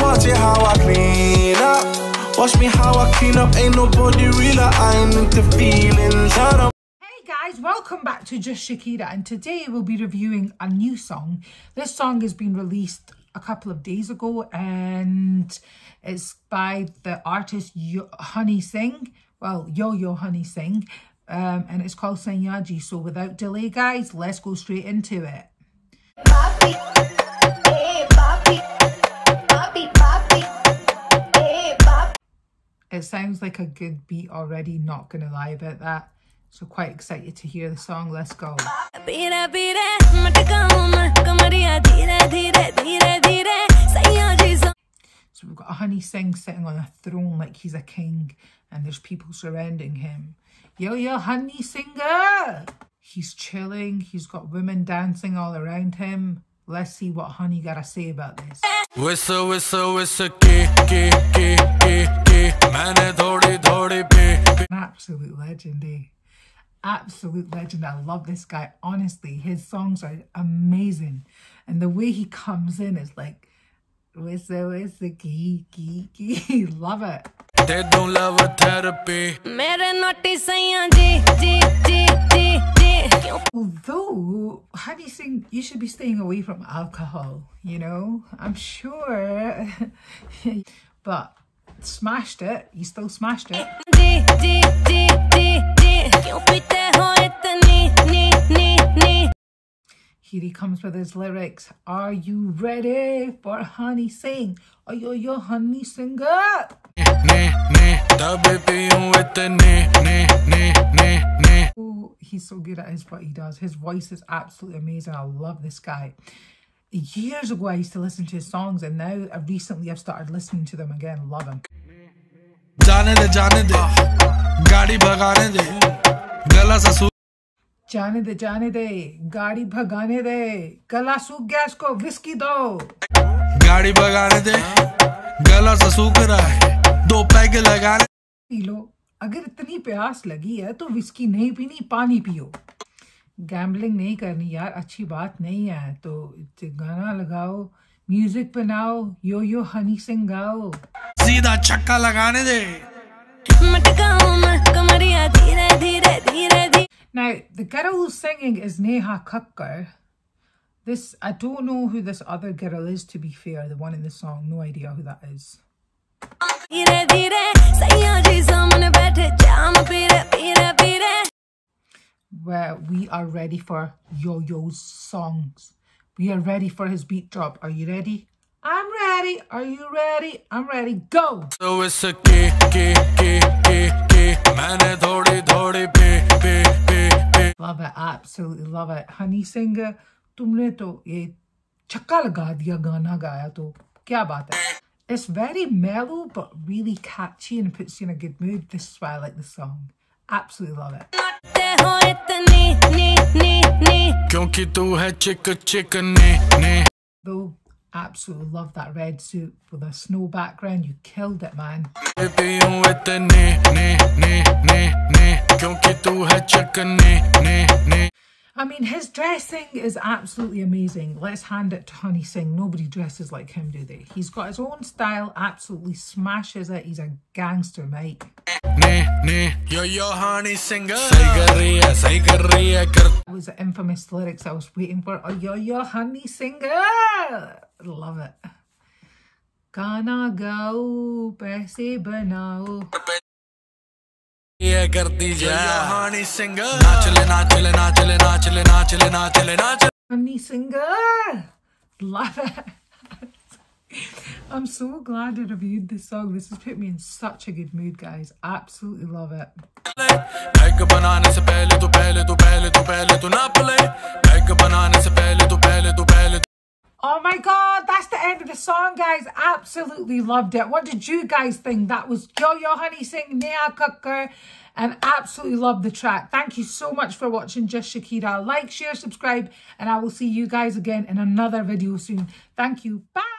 watch it how I clean up. Watch me how I clean up. Ain't nobody real. I ain't into feelings. Hey guys, welcome back to Just Shakira, and today we'll be reviewing a new song. This song has been released a couple of days ago and it's by the artist Honey Singh. Well, Yo-Yo Honey Singh. And it's called Sanyaji. So without delay, guys, let's go straight into it. It sounds like a good beat already, not gonna lie about that. So quite excited to hear the song. Let's go. So we've got a Honey Singh sitting on a throne like he's a king and there's people surrounding him. Yo, Honey Singer! He's chilling, he's got women dancing all around him. Let's see what Honey gotta say about this. An absolute legend, eh? Absolute legend. I love this guy. Honestly, his songs are amazing. And the way he comes in is like, wissa, key. Love it. They don't love a therapy. Although, Honey Singh, you should be staying away from alcohol, you know? I'm sure. But smashed it. You still smashed it. Here he comes with his lyrics. Are you ready for Honey Singh? Are you Honey Singer? Oh, he's so good at what he does. His voice is absolutely amazing. I love this guy. Years ago, I used to listen to his songs, and now recently I've started listening to them again. Love him. जाने दे गाड़ी भगाने दे गला सा सूख जाने दे गाड़ी भगाने दे गला सूख गया इसको विस्की दो गाड़ी भगाने दे गला सा सूख रहा है दो पैग लगाने पी लो अगर इतनी प्यास लगी है तो विस्की नहीं पीनी पानी पियो गैम्बलिंग नहीं करनी यार अच्छी बात नहीं है तो गाना लगाओ म्यूजिक बनाओ यो हनी सिंह गाओ सीधा छक्का लगाने दे Now the girl who's singing is Neha Kakkar. This I don't know who this other girl is, to be fair, the one in the song. No idea who that is. Well, we are ready for Yo-Yo's songs. We are ready for his beat drop. Are you ready? I'm ready. Are you ready? I'm ready. Go. So it's a Love it. Absolutely love it. Honey Singer, तुमने तो ये छक्का लगा दिया गाना गाया तो क्या बात है. It's very mellow but really catchy and puts you in a good mood. This is why I like the song. Absolutely love it. क्योंकि तू है चिक ने Though, absolutely love that red suit with a snow background. You killed it, man. क्योंकि तू है चिक ने I mean, his dressing is absolutely amazing. Let's hand it to Honey Singh. Nobody dresses like him, do they? He's got his own style, absolutely smashes it. He's a gangster, mate. Yo Honey Singer. सही कर रही है That was the infamous lyrics I was waiting for. Oh, yo Honey Singer. Love it. Gana gao, paise banao. ये करती जा Honey Singer. नाचले Honey Singer. Love it. I'm so glad I reviewed this song. This has put me in such a good mood, guys. Absolutely love it. Oh my god, that's the end of the song, guys. Absolutely loved it. What did you guys think? That was Yo-Yo Honey Singh, Neha Kakkar, and absolutely loved the track. Thank you so much for watching Just Shakira. Like, share, subscribe, and I will see you guys again in another video soon. Thank you. Bye.